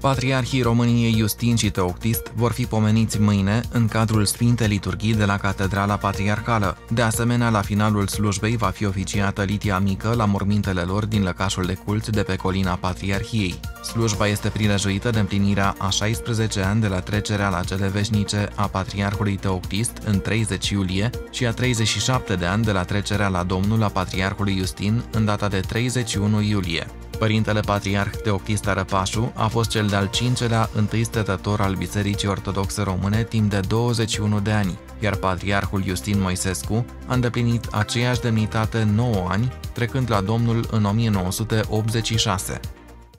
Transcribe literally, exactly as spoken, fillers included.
Patriarhii României Iustin și Teoctist vor fi pomeniți mâine în cadrul Sfintei Liturghii de la Catedrala Patriarhală. De asemenea, la finalul slujbei va fi oficiată litia mică la mormintele lor din lăcașul de cult de pe colina Patriarhiei. Slujba este prilejuită de împlinirea a șaisprezece ani de la trecerea la cele veșnice a Patriarhului Teoctist în treizeci iulie și a treizeci și șapte de ani de la trecerea la Domnul a Patriarhului Iustin în data de treizeci și unu iulie. Părintele Patriarh Teoctist Arăpașu a fost cel de-al cincelea întâi stătător al Bisericii Ortodoxe Române timp de douăzeci și unu de ani, iar Patriarhul Iustin Moisescu a îndeplinit aceeași demnitate nouă ani, trecând la Domnul în o mie nouă sute optzeci și șase.